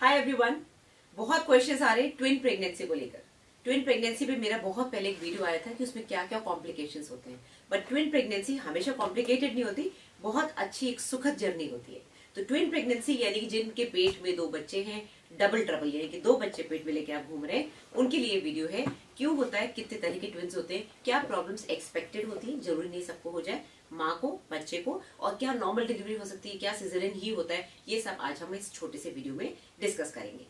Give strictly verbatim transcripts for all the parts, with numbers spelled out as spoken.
Hi everyone. बहुत questions आ रहे हैं ट्विन प्रेगनेंसी को लेकर। ट्विन प्रेगनेंसी पे मेरा बहुत पहले एक वीडियो आया था कि उसमें क्या क्या कॉम्प्लिकेशंस होते हैं, बट ट्विन प्रेगनेंसी हमेशा कॉम्प्लिकेटेड नहीं होती, बहुत अच्छी एक सुखद जर्नी होती है। तो ट्विन प्रेगनेंसी यानी कि जिनके पेट में दो बच्चे हैं, डबल ट्रबल यानी कि दो बच्चे पेट में लेके आप घूम रहे हैं, उनके लिए वीडियो है। क्यों होता है, कितने तरह के ट्विन्स होते हैं, क्या प्रॉब्लम्स एक्सपेक्टेड होती है, जरूरी नहीं सबको हो जाए, माँ को, बच्चे को, और क्या नॉर्मल डिलीवरी हो सकती है, क्या सिजेरियन ही होता है, ये सब आज हम इस छोटे से वीडियो में डिस्कस करेंगे।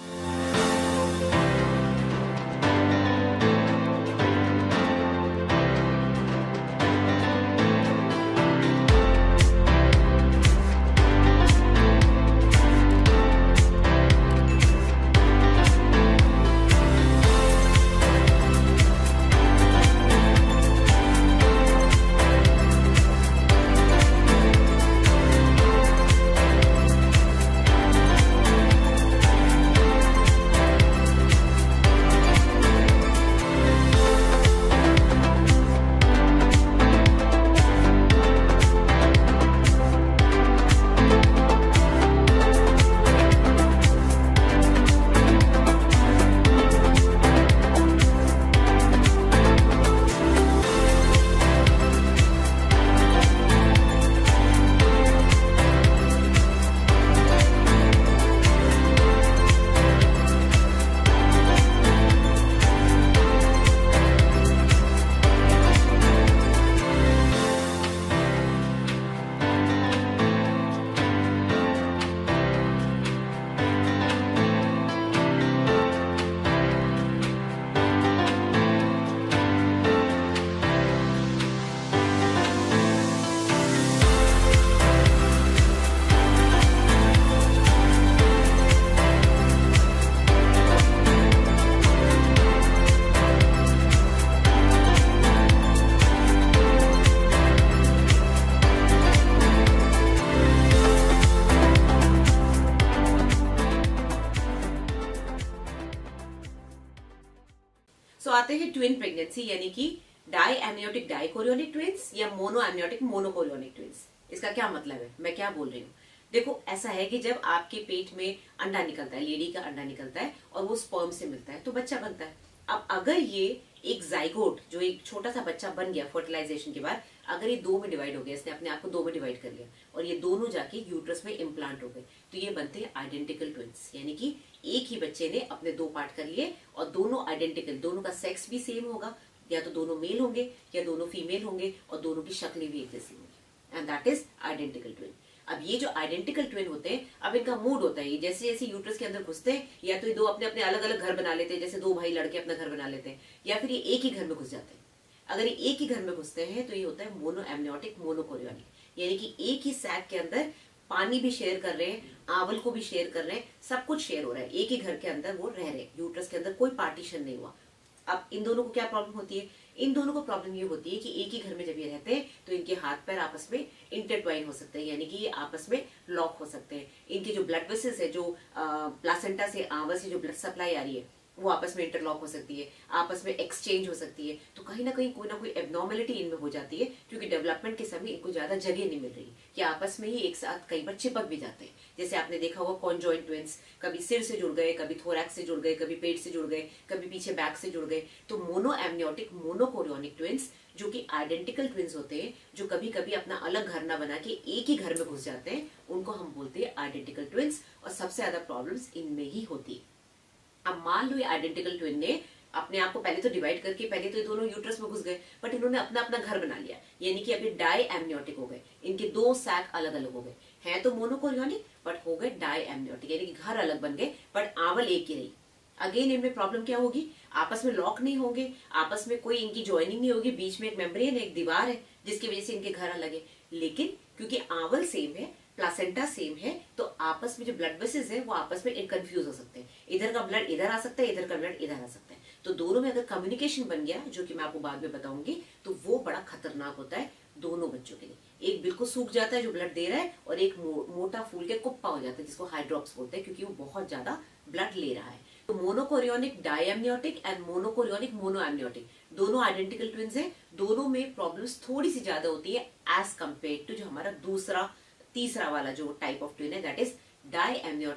सो so, आते हैं ट्विन प्रेगनेंसी यानी कि डाई एमनियोटिक डाइकोरियोनिक ट्विन्स या मोनो एमनियोटिक मोनोकोरियोनिक ट्विन्स। इसका क्या मतलब है, मैं क्या बोल रही हूँ? देखो, ऐसा है कि जब आपके पेट में अंडा निकलता है, लेडी का अंडा निकलता है और वो स्पर्म से मिलता है तो बच्चा बनता है। अब अगर ये एक जाइगोट जो एक छोटा सा बच्चा बन गया फर्टिलाइजेशन के बाद, अगर ये दो में डिवाइड हो गया, इसने अपने आप को दो में डिवाइड कर लिया और ये दोनों जाके यूट्रस में इम्प्लांट हो गए, तो ये बनते हैं आइडेंटिकल ट्विन्स। यानी कि एक ही बच्चे ने अपने दो पार्ट कर लिए और दोनों आइडेंटिकल, दोनों का सेक्स भी सेम होगा, या तो दोनों मेल होंगे या दोनों फीमेल होंगे और दोनों की शक्लें भी एक जैसी होंगी, and that is identical twin. अब ये जो आइडेंटिकल ट्विन होते हैं, अब इनका मूड होता है, जैसे जैसे यूट्रस के अंदर घुसते हैं या तो ये दो अपने अपने अलग अलग घर बना लेते हैं, जैसे दो भाई लड़के अपना घर बना लेते हैं, या फिर ये एक ही घर में घुस जाते हैं। अगर ये एक ही घर में घुसते हैं तो ये होता है मोनो एमनियोटिक मोनोकोरियोनिक, यानी कि एक ही सैक के अंदर पानी भी शेयर कर रहे हैं, आवल को भी शेयर कर रहे हैं, सब कुछ शेयर हो रहा है, एक ही घर के अंदर वो रह रहे हैं, यूट्रस के अंदर कोई पार्टीशन नहीं हुआ। अब इन दोनों को क्या प्रॉब्लम होती है? इन दोनों को प्रॉब्लम ये होती है कि एक ही घर में जब ये रहते हैं तो इनके हाथ पैर आपस में इंटरट्वाइन हो सकते हैं, यानी कि ये आपस में लॉक हो सकते हैं। इनके जो ब्लड वेसल्स है, जो प्लासेंटा से आंवर से जो ब्लड सप्लाई आ रही है, वो आपस में इंटरलॉक हो सकती है, आपस में एक्सचेंज हो सकती है। तो कहीं ना कहीं कोई ना कोई एबनॉर्मलिटी इनमें हो जाती है, क्योंकि डेवलपमेंट के समय इनको ज्यादा जगह नहीं मिल रही, कि आपस में ही एक साथ कई बार चिपक भी जाते हैं। जैसे आपने देखा होगा कॉन्जॉइंट ट्विन्स, कभी सिर से जुड़ गए, कभी थोरैक्स से जुड़ गए, कभी पेट से जुड़ गए, कभी पीछे बैक से जुड़ गए। तो मोनो एमनियोटिक मोनोकोरियोनिक ट्विन्स जो कि आइडेंटिकल ट्विन्स होते हैं, जो कभी कभी अपना अलग घर ना बना के एक ही घर में घुस जाते हैं, उनको हम बोलते हैं आइडेंटिकल ट्विन्स, और सबसे ज्यादा प्रॉब्लम्स इनमें ही होती है। अब मान लो ये आइडेंटिकल ट्विन ने अपने आप को पहले तो डिवाइड करके, पहले तो ये दोनों यूट्रस में घुस गए, बट इन्होंने अपना अपना घर बना लिया, यानी कि अभी डाई एमनियोटिक हो गए, इनके दो सैक अलग अलग हो गए, हैं तो मोनोकोरियोनिक बट हो गए डाई एमनियोटिक, यानी कि घर अलग बन गए बट आवल एक ही रही। अगेन इनमें प्रॉब्लम क्या होगी? आपस में लॉक नहीं होंगे, आपस में कोई इनकी ज्वाइनिंग नहीं होगी, बीच में एक मेम्ब्रेन है, एक दीवार है, जिसकी वजह से इनके घर अलग है। लेकिन क्योंकि आवल सेम है, प्लासेंटा सेम है, तो आपस में जो ब्लड वेसल्स है वो आपस में कंफ्यूज हो सकते हैं, इधर का ब्लड इधर आ सकता है, इधर का ब्लड इधर आ सकता है। तो दोनों में अगर कम्युनिकेशन बन गया, जो कि मैं आपको बाद में बताऊंगी, तो वो बड़ा खतरनाक होता है दोनों बच्चों के लिए। एक बिल्कुल सूख जाता है जो ब्लड दे रहा है, और एक मो, मोटा फूल के कुप्पा हो जाता है, जिसको हाइड्रोप्स बोलते हैं, क्योंकि वो बहुत ज्यादा ब्लड ले रहा है। तो monochorionic diamniotic and monochorionic monoamniotic दोनों आइडेंटिकल ट्विन्स हैं, दोनों में प्रॉब्लम्स थोड़ी सी ज्यादा होती है एज कंपेयर टू जो हमारा दूसरा तीसरा वाला जो टाइप ऑफ ट्विन है, दैट इज डायएमनियोटिक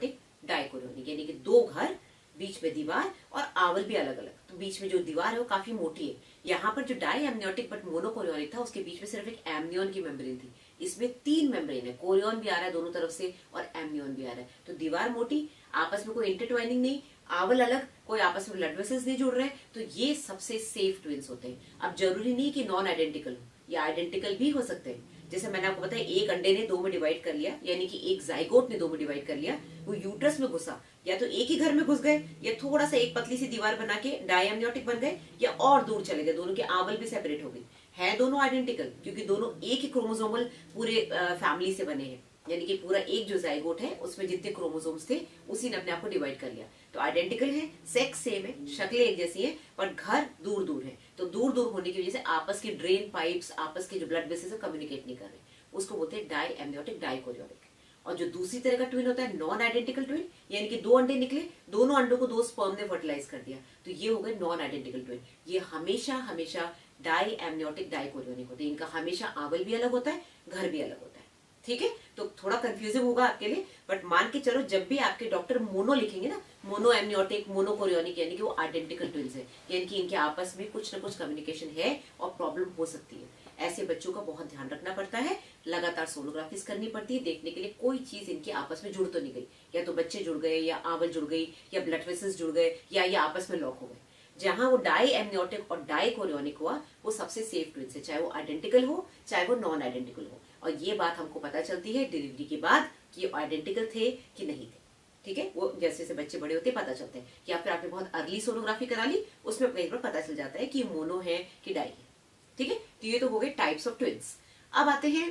डाइकोरियोनिक, यानी कि दो घर, बीच में दीवार और आवल भी अलग अलग। तो बीच में जो दीवार है वो काफी मोटी है। यहाँ पर जो डाई एमनियोटिक बट मोनोकोरियोनिक था उसके बीच में सिर्फ एक एमनियोन की मेम्ब्रेन थी। इसमें तीन मेम्ब्रेन है, कोरियोन भी आ रहा है दोनों तरफ से और एमनियोन भी आ रहा है। तो दीवार मोटी, आपस में कोई इंटरट्वाइनिंग नहीं, आवल अलग, कोई आपस में ब्लड वेसल्स नहीं जुड़ रहे, तो ये सबसे सेफ ट्विंस होते हैं। अब जरूरी नहीं कि नॉन आइडेंटिकल हो, या आइडेंटिकल भी हो सकते हैं। जैसे मैंने आपको बताया, एक अंडे ने दो में डिवाइड कर लिया, यानी कि एक जाइगोट ने दो में डिवाइड कर लिया, वो यूट्रस में घुसा, या तो एक ही घर में घुस गए, या थोड़ा सा एक पतली सी दीवार बना के डाई एमनियोटिक बन गए, या और दूर चले गए, दोनों की आवल भी सेपरेट हो गई। है दोनों आइडेंटिकल, क्योंकि दोनों एक ही क्रोमोसोमल पूरे फैमिली से बने हैं, यानी कि पूरा एक जो जाइगोट है उसमें जितने क्रोमोसोम्स थे उसी ने अपने आप को डिवाइड कर लिया। तो आइडेंटिकल है, सेक्स सेम है, शक्लें एक जैसी है, पर घर दूर दूर है। तो दूर दूर होने की वजह से आपस की ड्रेन पाइप्स, आपस के जो ब्लड वेसल्स कम्युनिकेट नहीं कर रहे, उसको बोलते हैं डाई एमनियोटिक डाइकोरियोनिक। और जो दूसरी तरह का ट्विन होता है नॉन आइडेंटिकल ट्विन, यानी कि दो अंडे निकले, दोनों अंडों को दो स्पर्म ने फर्टिलाइज कर दिया, तो ये हो गए नॉन आइडेंटिकल ट्विन। ये हमेशा हमेशा डाई एमनियोटिक डाइकोरियोनिक होते हैं। इनका हमेशा आवल भी अलग होता है, घर भी अलग होता है। ठीक है, तो थोड़ा कंफ्यूजिंग होगा आपके लिए, बट मान के चलो जब भी आपके डॉक्टर मोनो लिखेंगे ना, मोनो एमनियोटिक मोनोकोरियोनिक, यानी कि वो आइडेंटिकल ट्विन्स है, यानी कि इनके आपस में कुछ ना कुछ कम्युनिकेशन है और प्रॉब्लम हो सकती है। ऐसे बच्चों का बहुत ध्यान रखना पड़ता है, लगातार सोनोग्राफीज करनी पड़ती है, देखने के लिए कोई चीज इनकी आपस में जुड़ तो नहीं गई, या तो बच्चे जुड़ गए, या आवल जुड़ गई, या ब्लड वेसल्स जुड़ गए, या ये आपस में लॉक हो गए। जहां वो डाई एमनियोटिक और डाइकोरियोनिक हुआ, वो सबसे सेफ ट्विन्स है, चाहे वो आइडेंटिकल हो चाहे वो नॉन आइडेंटिकल हो। और ये बात हमको पता चलती है डिलीवरी के बाद कि आइडेंटिकल थे कि नहीं थे। ठीक है, वो जैसे जैसे बच्चे बड़े होते पता चलते हैं, या फिर आपने बहुत अर्ली सोनोग्राफी करा ली, उसमें कई बार पता चल जाता है कि मोनो है कि डाई है। ठीक है, तो ये तो हो गए टाइप्स ऑफ ट्विन्स। अब आते हैं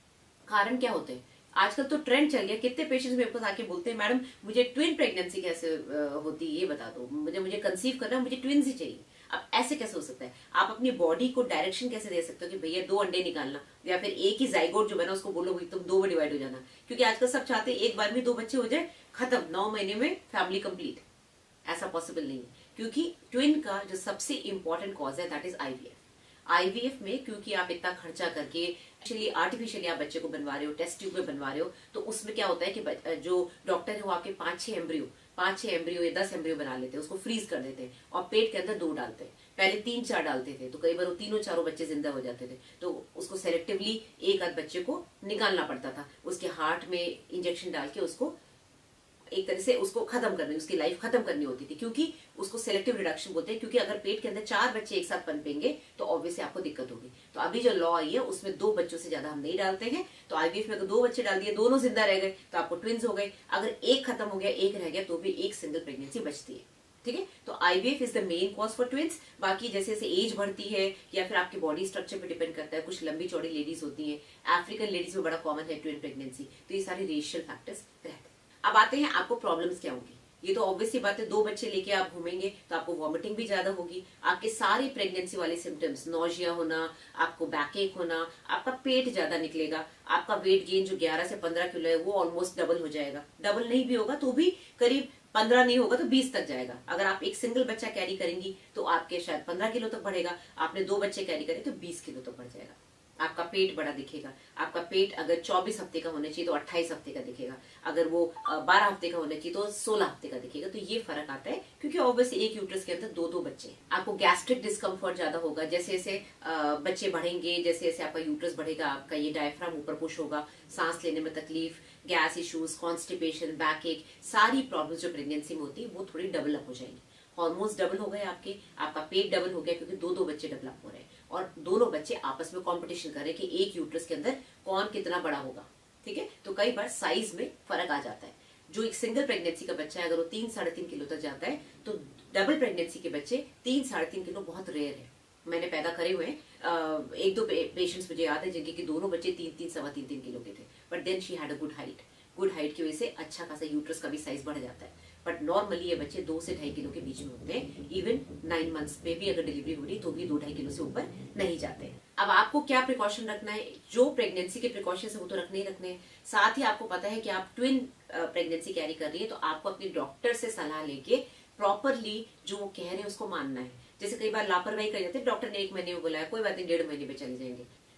कारण क्या होते हैं। आजकल तो ट्रेंड चल गया, कितने पेशेंट्स मेरे पास आके बोलते हैं मैडम मुझे ट्विन प्रेगनेंसी कैसे होती है ये बता दो, मुझे मुझे कंसीव करना है, मुझे ट्विन्स ही चाहिए। अब ऐसे कैसे हो सकता है? आप अपनी बॉडी को डायरेक्शन कैसे दे सकते हो कि भैया दो अंडे निकालना, या फिर एक ही जाइगोट जो बना उसको बोलो भाई तुम दो में डिवाइड हो जाना, क्योंकि आजकल सब चाहते हैं एक बार में दो बच्चे हो जाए, खत्म, नौ महीने में फैमिली कंप्लीट। ऐसा पॉसिबल नहीं है, क्योंकि ट्विन का जो सबसे इंपॉर्टेंट कॉज है दैट इज आईवीएफ। आईवीएफ में क्योंकि आप इतना खर्चा करके एक्चुअली आर्टिफिशियली आप बच्चे को बनवा रहे हो, टेस्ट ट्यूब में बनवा रहे हो, तो उसमें क्या होता है कि जो डॉक्टर है वो आपके पांच छह एम्ब्रियो पांच छह एम्ब्रियो या दस एम्ब्रियो बना लेते हैं, उसको फ्रीज कर देते हैं और पेट के अंदर दो डालते हैं। पहले तीन चार डालते थे, तो कई बार वो तीनों चारों बच्चे जिंदा हो जाते थे, तो उसको सेलेक्टिवली एक आध बच्चे को निकालना पड़ता था, उसके हार्ट में इंजेक्शन डाल के उसको एक तरह से उसको खत्म करनी, उसकी लाइफ खत्म करनी होती थी, क्योंकि उसको सिलेक्टिव रिडक्शन बोलते हैं। क्योंकि अगर पेट के अंदर चार बच्चे एक साथ पनपेंगे तो ऑब्वियसली आपको दिक्कत होगी। तो अभी जो लॉ आई है उसमें दो बच्चों से ज्यादा हम नहीं डालते हैं। तो आईवीएफ में अगर दो बच्चे डाल दिए, दोनों जिंदा रह गए तो आपको ट्विन्स हो गए। अगर एक खत्म हो गया, एक रह गया, तो भी एक सिंगल प्रेगनेंसी बचती है। ठीक है, तो IVF is the main cause for twins. बाकी जैसे जैसे एज बढ़ती है या फिर आपके बॉडी स्ट्रक्चर पे डिपेंड करता है, कुछ लंबी चौड़ी लेडीज होती हैं, अफ्रीकन लेडीज में बड़ा कॉमन है ट्विन प्रेगनेंसी, तो ये सारे रेशियल फैक्टर्स रहते हैं। अब आते हैं आपको प्रॉब्लम्स क्या होंगी। ये तो ऑब्वियसली बात है, दो बच्चे लेके आप घूमेंगे तो आपको वॉमिटिंग भी ज्यादा होगी, आपके सारे प्रेगनेंसी वाले सिम्टम्स, नोजिया होना, आपको बैकएक होना, आपका पेट ज्यादा निकलेगा, आपका वेट गेन जो ग्यारह से पंद्रह किलो है वो ऑलमोस्ट डबल हो जाएगा। डबल नहीं भी होगा तो भी करीब पंद्रह नहीं होगा तो बीस तक जाएगा। अगर आप एक सिंगल बच्चा कैरी करेंगी तो आपके शायद पंद्रह किलो तक बढ़ेगा, आपने दो बच्चे कैरी करे तो बीस किलो तक बढ़ जाएगा। आपका पेट बड़ा दिखेगा, आपका पेट अगर चौबीस हफ्ते का होना चाहिए तो अट्ठाईस हफ्ते का दिखेगा, अगर वो बारह हफ्ते का होना चाहिए तो सोलह हफ्ते का दिखेगा। तो ये फर्क आता है क्योंकि ऑब्वियसली एक यूट्रस के अंदर दो दो बच्चे हैं। आपको गैस्ट्रिक डिस्कम्फर्ट ज्यादा होगा, जैसे जैसे बच्चे बढ़ेंगे, जैसे जैसे आपका यूट्रस बढ़ेगा, आपका ये डायफ्राम ऊपर पुश होगा, सांस लेने में तकलीफ, गैस इश्यूज, कॉन्स्टिपेशन, बैकएक, सारी प्रॉब्लम्स जो प्रेगनेंसी में होती है वो थोड़ी डेवलप हो जाएंगी। हार्मोन्स डबल हो गए आपके, आपका पेट डबल हो गया क्योंकि दो दो बच्चे डेवलप हो रहे हैं और दोनों बच्चे आपस में कंपटीशन कर रहे हैं कि एक यूट्रस के अंदर कौन कितना बड़ा होगा। ठीक है, तो कई बार साइज में फर्क आ जाता है। जो एक सिंगल प्रेगनेंसी का बच्चा है अगर वो तीन साढ़े तीन किलो तक जाता है, तो डबल प्रेगनेंसी के बच्चे तीन साढ़े तीन किलो बहुत रेयर है। मैंने पैदा करे हुए हैं, एक दो पेशेंट्स मुझे याद है जिनके कि दोनों बच्चे तीन तीन सवा तीन तीन किलो के थे, but then she had a good height. Good height की वजह से अच्छा खासा यूट्रस का भी साइज बढ़ जाता है। बट नॉर्मली ये बच्चे दो से ढाई किलो के बीच में होते हैं। इवन नाइन मंथ्स में भी अगर डिलीवरी हो रही तो भी दो ढाई किलो से ऊपर नहीं जाते हैं। अब आपको क्या प्रिकॉशन रखना है? जो प्रेगनेंसी के प्रिकॉशन है वो तो रखने ही रखने हैं। साथ ही आपको पता है कि आप ट्विन प्रेगनेंसी कैरी कर रही है, तो आपको अपने डॉक्टर से सलाह लेके प्रॉपरली जो वो कह रहे हैं उसको मानना है। जैसे कई बार लापरवाही कर जाते हैं, डॉक्टर ने एक महीने में बुलाया, कोई बात नहीं डेढ़ महीने में चले जाएंगे,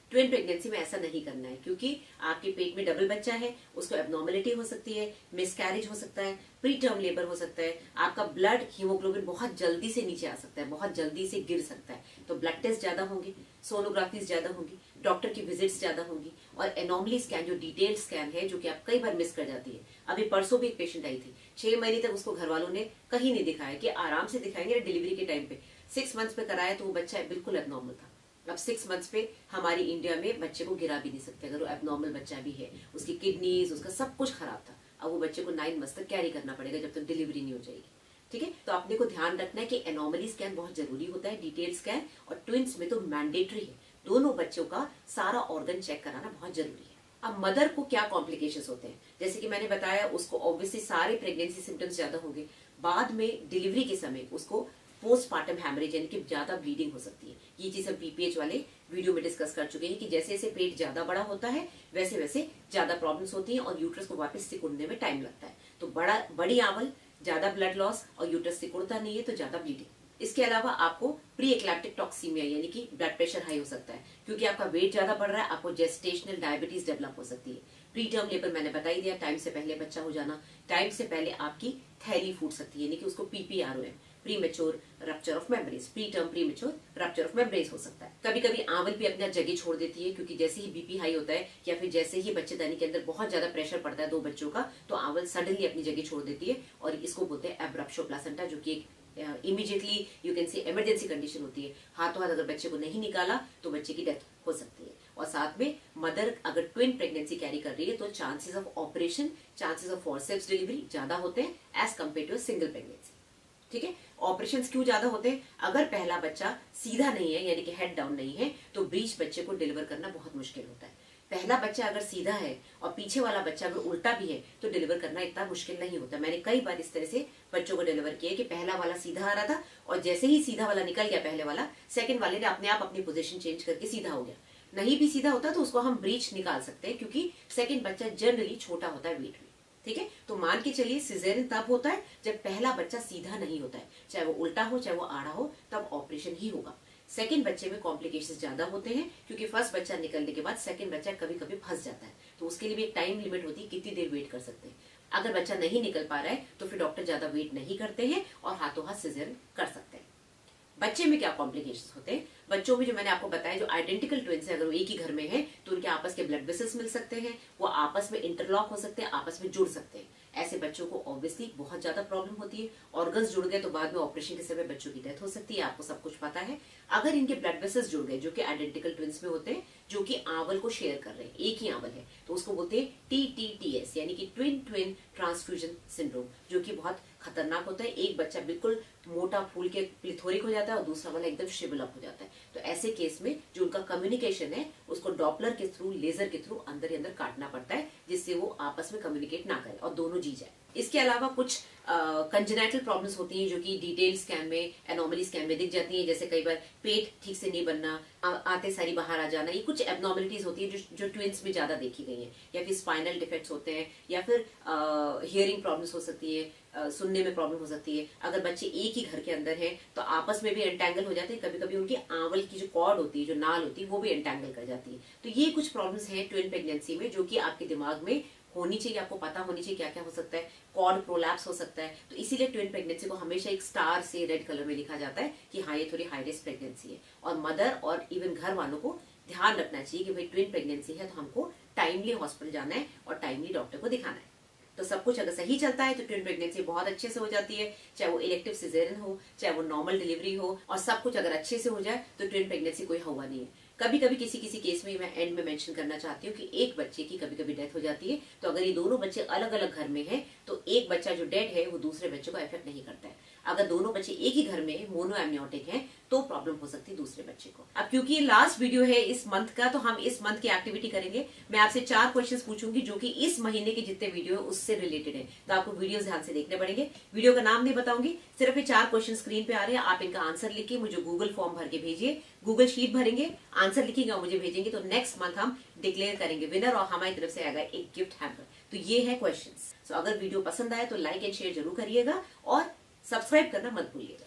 ट्विन प्रेगनेंसी में ऐसा नहीं करना है, क्योंकि आपके पेट में डबल बच्चा है, उसको एब्नॉर्मेलिटी हो सकती है, मिसकैरेज हो सकता है, प्री टर्म लेबर हो सकता है, आपका ब्लड हीमोग्लोबिन बहुत जल्दी से नीचे आ सकता है, बहुत जल्दी से गिर सकता है। तो ब्लड टेस्ट ज्यादा होंगे, सोनोग्राफीज ज्यादा होंगी, डॉक्टर की विजिट्स ज्यादा होंगी, और एनॉमली स्कैन जो डिटेल स्कैन है जो कि आप कई बार मिस कर जाती है। अभी परसों भी एक पेशेंट आई थी, छह महीने तक उसको घर वालों ने कहीं नहीं दिखाया कि आराम से दिखाएंगे डिलीवरी के टाइम पे। सिक्स मंथ्स पे कराया तो वो बच्चा बिल्कुल एबनॉर्मल था। अब सिक्स मंथ्स पे हमारी इंडिया में बच्चे को गिरा भी नहीं सकते अगर वो एबनॉर्मल बच्चा भी है, उसकी किडनीज उसका सब कुछ खराब था। अब वो बच्चे को नाइन मंथ्स तक कैरी करना पड़ेगा जब तक डिलीवरी नहीं हो जाएगी। ठीक है, तो अपने को ध्यान रखना है कि एनॉमली स्कैन बहुत जरूरी होता है, डिटेल स्कैन, और ट्विंस में तो मैंडेटरी है। दोनों बच्चों का सारा ऑर्गन चेक कराना बहुत जरूरी है। अब मदर को क्या कॉम्प्लिकेशंस होते हैं, जैसे कि मैंने बताया, उसको ऑब्वियसली सारे प्रेगनेंसी सिम्टम्स ज्यादा होंगे। बाद में डिलीवरी के समय उसको पोस्टमार्टम हैमरेज यानी कि ज्यादा ब्लीडिंग हो सकती है। ये चीज हम पीपीएच वाले वीडियो में डिस्कस कर चुके हैं कि जैसे जैसे पेट ज्यादा बड़ा होता है वैसे वैसे ज्यादा प्रॉब्लम्स होती हैं और यूट्रस को वापस सिकुड़ने में टाइम लगता है। तो बड़ा बड़ी आवल, ज्यादा ब्लड लॉस और यूट्रस सिकुड़ता नहीं है तो ज्यादा ब्लीडिंग। इसके अलावा आपको प्री एक्लैप्टिक टॉक्सीमिया यानी कि ब्लड प्रेशर हाई हो सकता है, क्योंकि आपका वेट ज्यादा बढ़ रहा है, आपको जेस्टेशनल डायबिटीज डेवलप हो सकती है। प्री टर्म लेबर मैंने बता ही दिया, टाइम से पहले बच्चा हो जाना, टाइम से पहले आपकी थैली फूट सकती है यानी कि उसको PPROM, premature rupture of membranes, preterm premature rupture of membranes हो सकता है। कभी कभी आंवल भी अपना जगह छोड़ देती है, क्योंकि जैसे ही बीपी हाई होता है या फिर जैसे ही बच्चेदानी के अंदर बहुत ज्यादा प्रेशर पड़ता है दो बच्चों का, तो आंवल सडनली अपनी जगह छोड़ देती है और इसको बोलते हैं एब्रप्शो प्लासेंटा, जो कि एक immediately you can see emergency condition होती है। हाथों हाथ अगर बच्चे को नहीं निकाला तो बच्चे की डेथ हो सकती है। और साथ में मदर अगर ट्विन प्रेगनेंसी कैरी कर रही है तो chances of operation, chances of forceps delivery ज्यादा होते हैं as compare to single pregnancy. ठीक है, ऑपरेशन क्यों ज्यादा होते हैं? अगर पहला बच्चा सीधा नहीं है यानी कि हेड डाउन नहीं है तो बीच बच्चे को डिलीवर करना बहुत मुश्किल होता है। पहला बच्चा अगर सीधा है और पीछे वाला बच्चा अगर उल्टा भी है तो डिलीवर करना इतना मुश्किल नहीं होता। मैंने कई बार इस तरह से बच्चों को डिलीवर किया कि पहला वाला सीधा आ रहा था और जैसे ही सीधा वाला निकल गया पहले वाला, सेकंड वाले ने अपने आप अपनी पोजीशन चेंज करके सीधा हो गया। नहीं भी सीधा होता तो उसको हम ब्रीच निकाल सकते हैं, क्योंकि सेकंड बच्चा जनरली छोटा होता है वेट में। ठीक है, तो मान के चलिए सिजेरियन तब होता है जब पहला बच्चा सीधा नहीं होता है, चाहे वो उल्टा हो चाहे वो आड़ा हो, तब ऑपरेशन ही होगा। सेकंड बच्चे में कॉम्प्लिकेशंस ज्यादा होते हैं, क्योंकि फर्स्ट बच्चा निकलने के बाद सेकंड बच्चा कभी कभी फंस जाता है, तो उसके लिए भी एक टाइम लिमिट होती है कितनी देर वेट कर सकते हैं। अगर बच्चा नहीं निकल पा रहा है तो फिर डॉक्टर ज्यादा वेट नहीं करते हैं और हाथों हाथ सिजेरियन कर सकते हैं। बच्चे में क्या कॉम्प्लिकेशंस होते हैं? बच्चों में जो मैंने आपको बताया, जो आइडेंटिकल ट्विन्स है अगर वो एक ही घर में है तो उनके आपस के ब्लड वेसल्स मिल सकते हैं, वो आपस में इंटरलॉक हो सकते हैं, आपस में जुड़ सकते हैं। ऐसे बच्चों को ऑब्वियसली बहुत ज्यादा प्रॉब्लम होती है, ऑर्गन्स जुड़ गए तो बाद में ऑपरेशन के समय बच्चों की डेथ हो सकती है, आपको सब कुछ पता है। अगर इनके ब्लड वेसल्स जुड़ गए जो कि आइडेंटिकल ट्विन्स में होते हैं, जो कि आंवल को शेयर कर रहे हैं, एक ही आंवल है, तो उसको बोलते हैं टी टी टी एस यानी कि ट्विन ट्विन ट्रांसफ्यूजन सिंड्रोम, जो कि बहुत खतरनाक होता है। एक बच्चा बिल्कुल मोटा फूल के प्लिथोरिक हो जाता है और दूसरा वाला एकदम शिवल अप हो जाता है। तो ऐसे केस में जो उनका कम्युनिकेशन है उसको डॉपलर के थ्रू, लेजर के थ्रू अंदर ही अंदर काटना पड़ता है, जिससे वो आपस में कम्युनिकेट ना करें और दोनों जी जाए। इसके अलावा कुछ कंजेनाइटल प्रॉब्लम्स होती हैं जो कि डिटेल स्कैन में, एनॉमली स्कैन में दिख जाती हैं, जैसे कई बार पेट ठीक से नहीं बनना, आ, आते सारी बाहर आ जाना, ये कुछ एबनॉर्मलिटीज होती है जो जो ट्विंस में ज्यादा देखी गई हैं। या फिर स्पाइनल डिफेक्ट्स होते हैं, या फिर हियरिंग प्रॉब्लम्स हो सकती है, आ, सुनने में प्रॉब्लम हो सकती है। अगर बच्चे एक ही घर के अंदर है तो आपस में भी एंटैंगल हो जाते हैं, कभी कभी उनकी आंवल की जो कॉर्ड होती है, जो नाल होती है, वो भी एंटैंगल कर जाती है। तो ये कुछ प्रॉब्लम्स हैं ट्विन प्रेगनेंसी में जो कि आपके दिमाग में होनी चाहिए, आपको पता होनी चाहिए क्या क्या हो सकता है। कॉर्ड प्रोलैप्स हो सकता है, तो इसीलिए ट्विन प्रेगनेंसी को हमेशा एक स्टार से रेड कलर में लिखा जाता है कि हाँ ये थोड़ी हाई रिस्क प्रेगनेंसी है। और मदर और इवन घर वालों को ध्यान रखना चाहिए कि भाई ट्विन प्रेगनेंसी है तो हमको टाइमली हॉस्पिटल जाना है और टाइमली डॉक्टर को दिखाना है। तो सब कुछ अगर सही चलता है तो ट्विन प्रेगनेंसी बहुत अच्छे से हो जाती है, चाहे वो इलेक्टिव सिजेरियन हो चाहे वो नॉर्मल डिलीवरी हो, और सब कुछ अगर अच्छे से हो जाए तो ट्विन प्रेगनेंसी कोई हुआ नहीं है। कभी कभी किसी किसी केस में मैं एंड में मेंशन करना चाहती हूँ कि एक बच्चे की कभी कभी डेथ हो जाती है, तो अगर ये दोनों बच्चे अलग अलग घर में हैं तो एक बच्चा जो डेड है वो दूसरे बच्चे को इफेक्ट नहीं करता है। अगर दोनों बच्चे एक ही घर में मोनो एमनियोटिक हैं तो प्रॉब्लम हो सकती है दूसरे बच्चे को। अब क्योंकि ये लास्ट वीडियो है इस मंथ का, तो हम इस मंथ की एक्टिविटी करेंगे। मैं आपसे चार क्वेश्चंस पूछूंगी जो कि इस महीने के जितने वीडियो है उससे रिलेटेड है, तो आपको वीडियो ध्यान से देखने पड़ेंगे। वीडियो का नाम नहीं बताऊंगी, सिर्फ ये चार क्वेश्चन स्क्रीन पे आ रहे हैं, आप इनका आंसर लिखिए, मुझे गूगल फॉर्म भर के भेजिए, गूगल शीट भरेंगे, आंसर लिखिएगा, मुझे भेजेंगे, तो नेक्स्ट मंथ हम डिक्लेयर करेंगे विनर और हमारी तरफ से आएगा एक गिफ्ट हैम्पर। तो ये है क्वेश्चंस। सो अगर वीडियो पसंद आए तो लाइक एंड शेयर जरूर करिएगा और सब्सक्राइब करना मत भूलिएगा।